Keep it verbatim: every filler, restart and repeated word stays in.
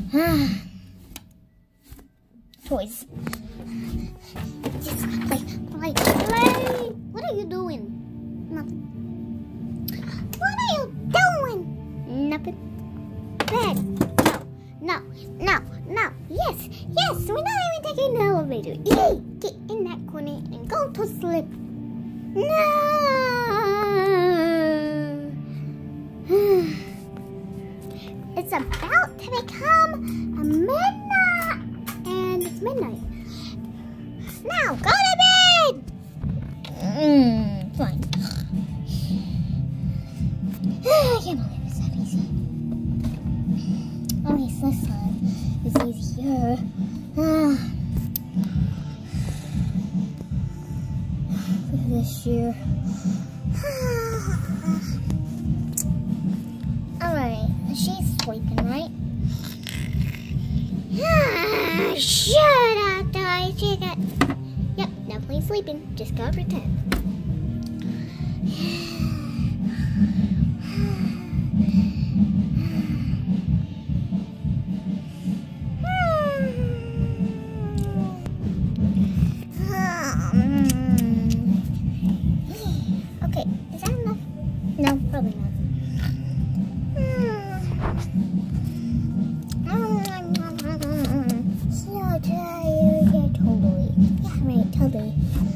Toys. Just play, play, play. What are you doing? Nothing. What are you doing? Nothing. Bed. No, no, no, no. Yes, yes. We're not even taking the elevator. Yay! Get in that corner and go to sleep. No. It's about to become a midnight, and it's midnight. Now, go to bed! Mm, fine. I can't believe it's that easy. At least this time is easier. Ah. This year. Alright, she's sleeping, right? Ah, shut up, guys. She got... Yep, definitely sleeping. Just gotta pretend. Okay, is that enough? No, probably not. So tired, yeah, totally. Yeah, right, totally.